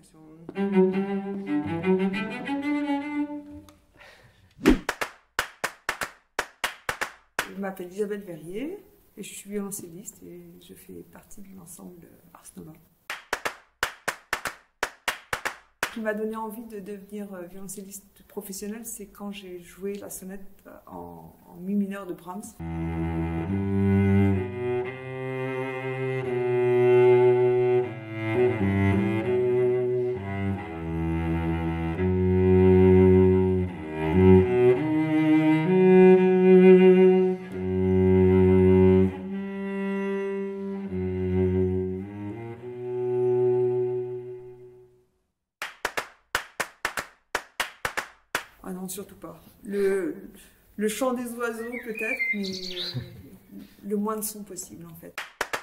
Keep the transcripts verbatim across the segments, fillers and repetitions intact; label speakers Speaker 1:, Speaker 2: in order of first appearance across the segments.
Speaker 1: Je m'appelle Isabelle Verrier et je suis violoncelliste et je fais partie de l'ensemble Ars Nova. Ce qui m'a donné envie de devenir violoncelliste professionnelle, c'est quand j'ai joué la sonate en, en mi mineur de Brahms. Ah non, surtout pas. Le, le chant des oiseaux peut-être, mais le moins de son possible en fait.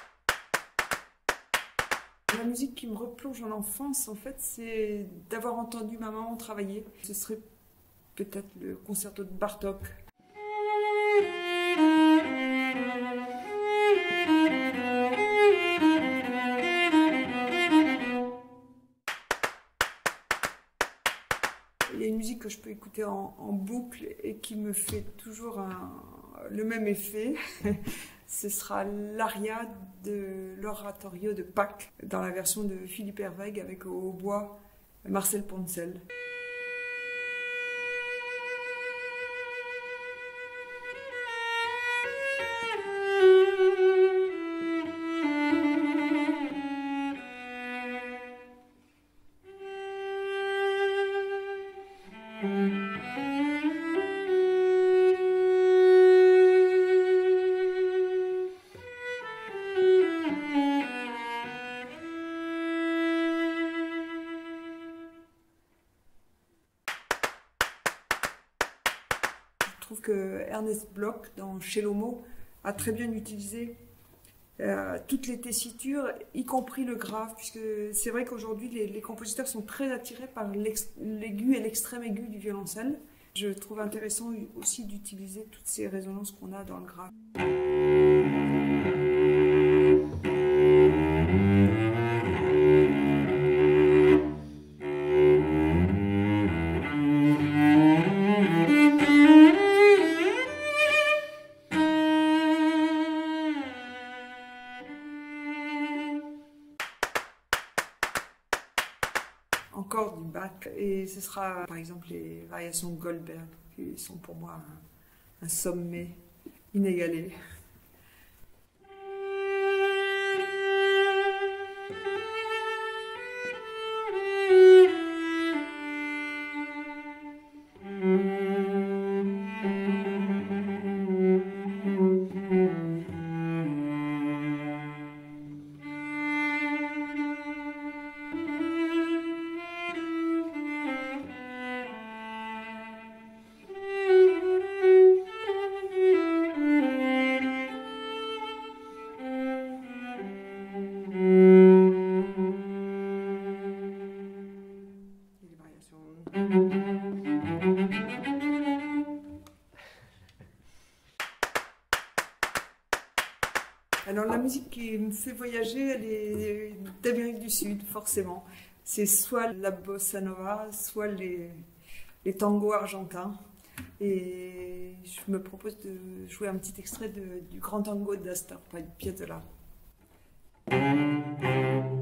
Speaker 1: La musique qui me replonge en enfance, en fait, c'est d'avoir entendu ma maman travailler. Ce serait peut-être le concerto de Bartók. Il y a une musique que je peux écouter en, en boucle et qui me fait toujours un, le même effet. Ce sera l'aria de l'oratorio de Pâques dans la version de Philippe Herwegh avec au hautbois Marcel Poncel. Je trouve que Ernest Bloch, dans Chez l'Homo, a très bien utilisé euh, toutes les tessitures, y compris le grave, puisque c'est vrai qu'aujourd'hui, les, les compositeurs sont très attirés par l'aigu et l'extrême aigu du violoncelle. Je trouve intéressant aussi d'utiliser toutes ces résonances qu'on a dans le grave. Encore du Bach, et ce sera par exemple les variations de Goldberg qui sont pour moi un, un sommet inégalé. Alors la musique qui me fait voyager, elle est d'Amérique du Sud, forcément. C'est soit la bossa nova, soit les, les tangos argentins. Et je me propose de jouer un petit extrait de, du grand tango d'Astor Piazzolla.